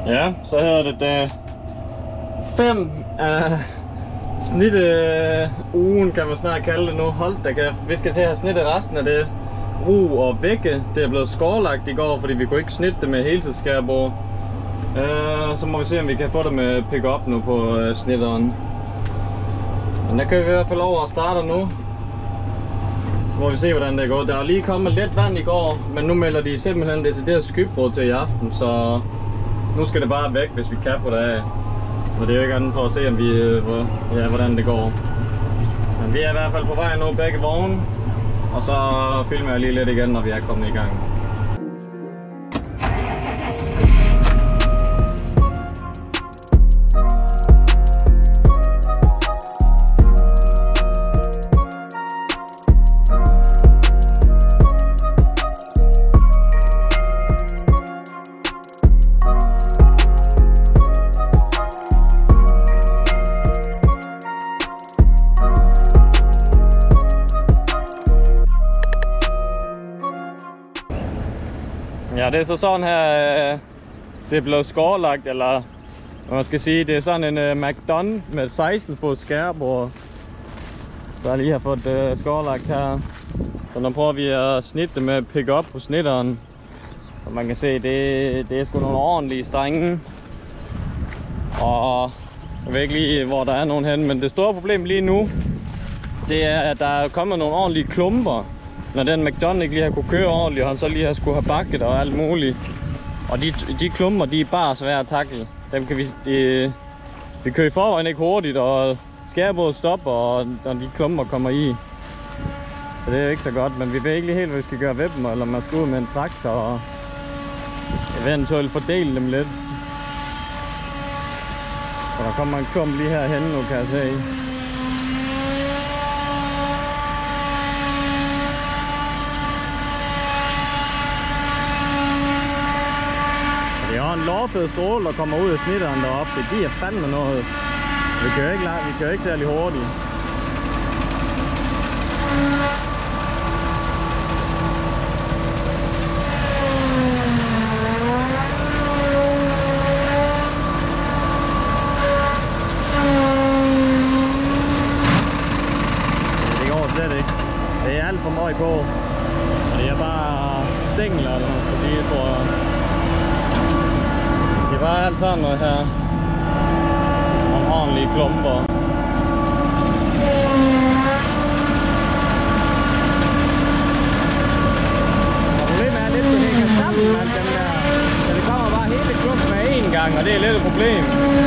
Ja, så hedder det da 5 af ugen, kan man snart kalde det nu. Hold da kæft. Vi skal til at have snittet resten af det ru og vægge. Det er blevet skårlagt i går, fordi vi kunne ikke snitte det med heltidsskærbord. Så må vi se, om vi kan få det med pick-up nu på snitteren. Men der kan vi i hvert fald over og starte nu. Så må vi se, hvordan det går. Der er lige kommet lidt vand i går, men nu melder de simpelthen decideret skybrud til i aften, så nu skal det bare væk, hvis vi kan få det af. Men det er jo ikke andet for at se, om vi, hvordan det går. Men vi er i hvert fald på vej nu, begge vogne. Og så filmer jeg lige lidt igen, når vi er kommet i gang. Ja, det er så sådan her, det er blevet skårlagt, eller hvad man skal sige, det er sådan en McDonald med 16 fod skærbord, så jeg lige har fået skårlagt her. Så nu prøver vi at snitte med pick-up på snitteren, og man kan se, det er sgu nogle ordentlige strenge, og jeg ved ikke lige, hvor der er nogen hen, men det store problem lige nu, det er, at der er kommet nogle ordentlige klumper. Når den McDonald ikke lige har kunne køre ordentligt, og han så lige har skulle have bakket og alt muligt. Og de klumper, de er bare svære at tackle. Dem kan vi kører i forvejen ikke hurtigt, og skærbordet stopper, og de klumper kommer i. Så det er ikke så godt, men vi ved ikke lige helt, hvad vi skal gøre ved dem, eller om man skal ud med en traktor og eventuelt fordele dem lidt. Så der kommer en klump lige herhen nu, kan jeg se. Det er en lårfed stråle, der kommer ud af snitteren deroppe. Det giver fandme noget. Vi kører ikke særlig hurtigt. Det går slet ikke. Det er alt for meget på. Det er bare stængler, eller man skal sige, tror jeg. Det er bare alt sådan noget her. Nogle ordentlige klumper. Problemet er lidt, at det hænger sammen med dem der. Så det kommer bare hele klumpen med én gang, og det er lidt et problem.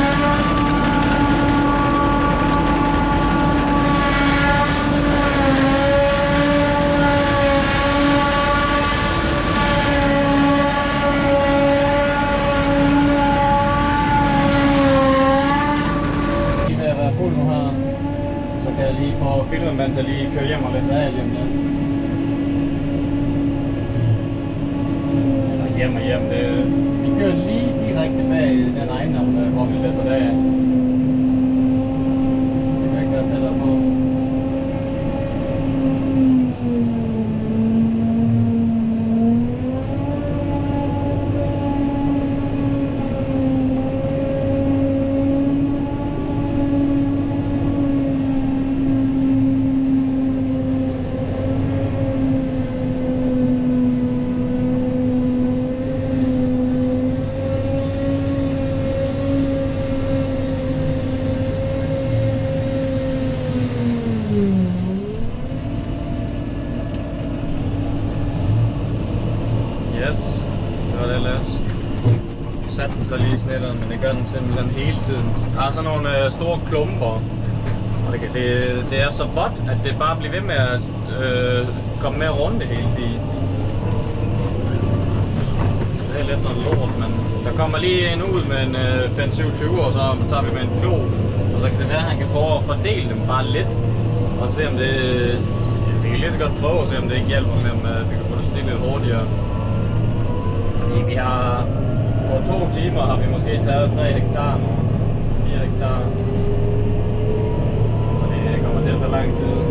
Og filmen, man så lige kører hjem og læser af hjem. Eller hjem. Vi kører lige direkte bag den ejendom, hvor vi læser det af. Det kan ikke være tættere på. Satte den så lige i snitteren, men det gør den simpelthen hele tiden. Der er sådan nogle store klumper, og det er så vådt, at det bare bliver ved med at komme mere rundt hele tiden. Så det er lidt noget lort, men der kommer lige en ud med en 5-7-20, og så tager vi med en klo, og så kan det være, at han kan prøve at fordele dem bare lidt, og se om det... Vi kan lige så godt prøve at se, om det ikke hjælper med, om vi kan få det snittet lidt hurtigere. Fordi vi har... På 2 timer har vi måske taget 3 hektar nu, 4 hektar. Og det kommer til at tage lang tid.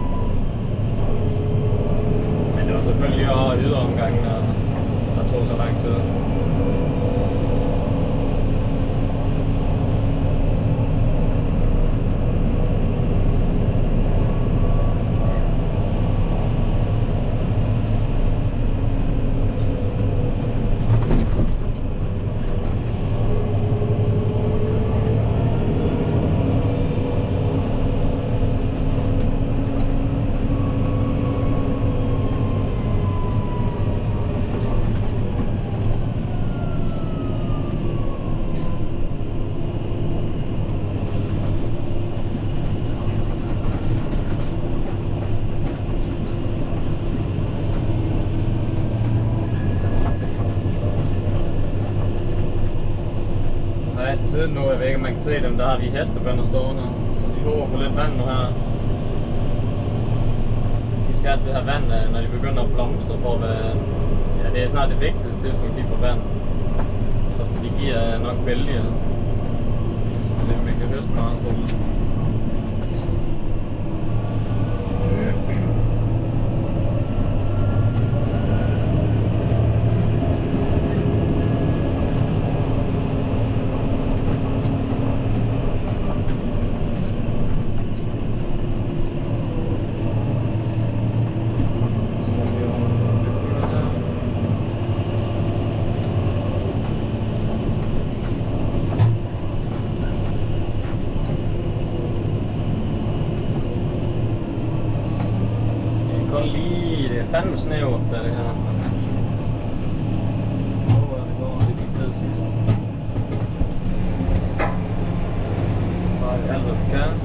Men det var selvfølgelig også yderomgangen, der tog så lang tid. Siden nu, jeg ved ikke, om man kan se dem, der har vi hestebønder stående, så de håber på lidt vand nu her. De skal altid have vand, når de begynder at blomstre, for at ja, det er snart det vigtigste tidspunkt, de får vand. Så de giver nok bælge, så det vi kan høste meget på dem. Kun lige, det er fandme snævert, der det her. Det går, det gik ned sidst. Bare alt, hvad vi kan.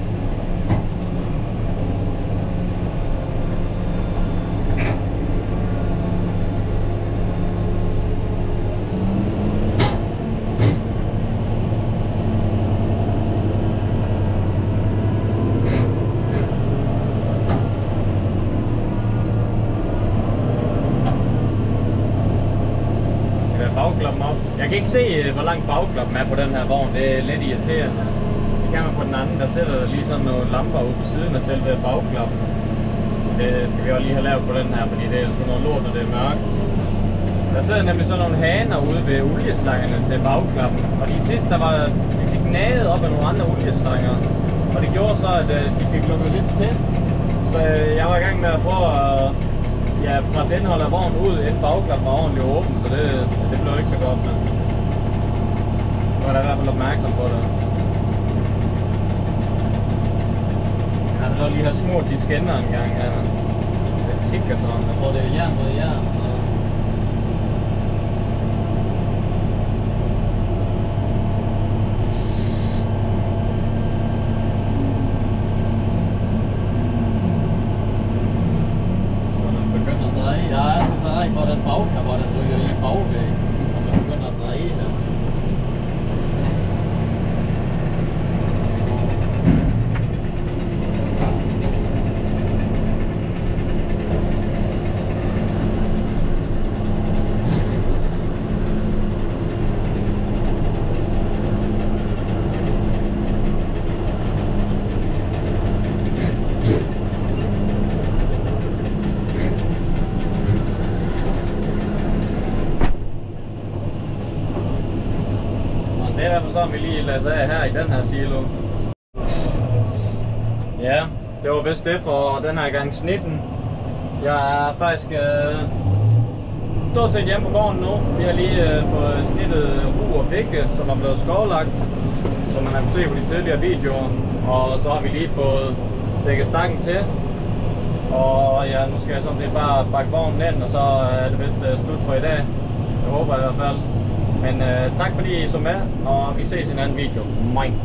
Bagklappen op. Jeg kan ikke se, hvor langt bagklappen er på den her vogn. Det er lidt irriterende. Det kan man på den anden. Der sætter der lige sådan nogle lamper ude på siden af selve bagklappen. Det skal vi også lige have lavet på den her, fordi det er sgu noget lort, når det er mørkt. Der sidder nemlig sådan nogle haner ude ved olieslangerne til bagklappen. Og de sidste, de fik naget op af nogle andre olieslanger. Og det gjorde så, at de fik lukket lidt til. Så jeg var i gang med at prøve at presse indholdet af vognen ud, inden bagklappen var ordentligt åben, så det blev ikke så godt, men jeg var da i hvert fald opmærksom på det. Jeg vil så lige have smurt de skinner en gang her. Det tikker sådan, jeg tror det er jern mod jern. Hvor den bagklap, hvor den ryger i bagvæg, og man begynder at dreje her. Det er i hvert fald sådan, vi lige lader sig af her i den her silo. Ja, det var vist det for den her gang snitten. Jeg er faktisk stort set hjemme på gården nu. Vi har lige fået snittet ru og vægge, som er blevet skovlagt, som man har kunnet se på de tidligere videoer. Og så har vi lige fået dækket stakken til. Og ja, nu skal jeg sådan set bare bakke vognen ind, og så er det vist slut for i dag. Det håber jeg i hvert fald. Men tak fordi I så med, og vi ses i en anden video. Moin!